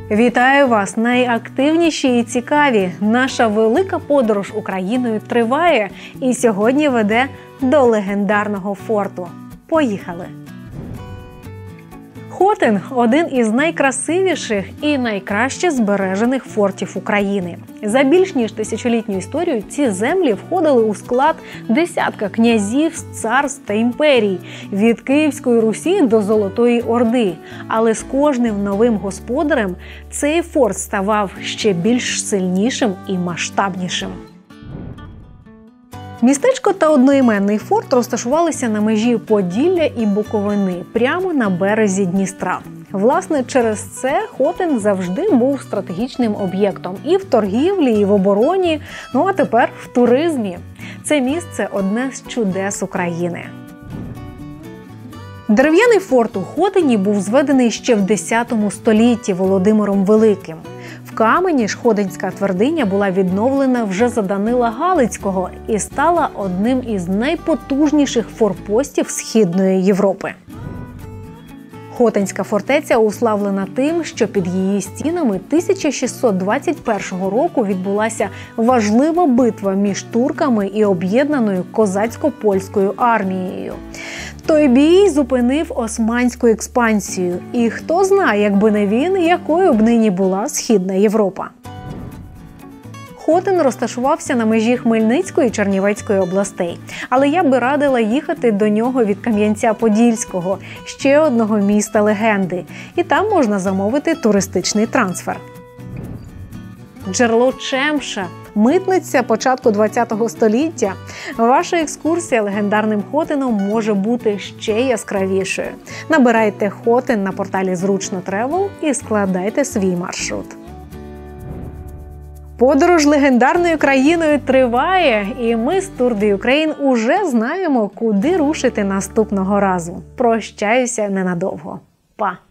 Вітаю вас, найактивніші і цікаві! Наша велика подорож Україною триває і сьогодні веде до легендарного форту. Поїхали! Хотин – один із найкрасивіших і найкраще збережених фортів України. За більш ніж тисячолітню історію ці землі входили у склад десятка князів, царств та імперій – від Київської Русі до Золотої Орди. Але з кожним новим господарем цей форт ставав ще більш сильнішим і масштабнішим. Містечко та одноіменний форт розташувалися на межі Поділля і Буковини, прямо на березі Дністра. Власне, через це Хотин завжди був стратегічним об'єктом і в торгівлі, і в обороні, а тепер в туризмі. Це місце – одне з чудес України. Дерев'яний форт у Хотині був зведений ще в X столітті Володимиром Великим. В камені ж Хотинська твердиня була відновлена вже за Данила Галицького і стала одним із найпотужніших форпостів Східної Європи. Хотинська фортеця уславлена тим, що під її стінами 1621 року відбулася важлива битва між турками і об'єднаною козацько-польською армією. Той бій зупинив османську експансію. І хто знає, якби не він, якою б нині була Східна Європа. Хотин розташувався на межі Хмельницької і Чернівецької областей. Але я би радила їхати до нього від Кам'янця-Подільського, ще одного міста легенди. І там можна замовити туристичний трансфер. Джерело Чемша, митниця початку ХХ століття. Ваша екскурсія легендарним Хотином може бути ще яскравішою. Набирайте Хотин на порталі Зручно Тревел і складайте свій маршрут. Подорож легендарною країною триває, і ми з Tour de Ukraine уже знаємо, куди рушити наступного разу. Прощаюся ненадовго. Па!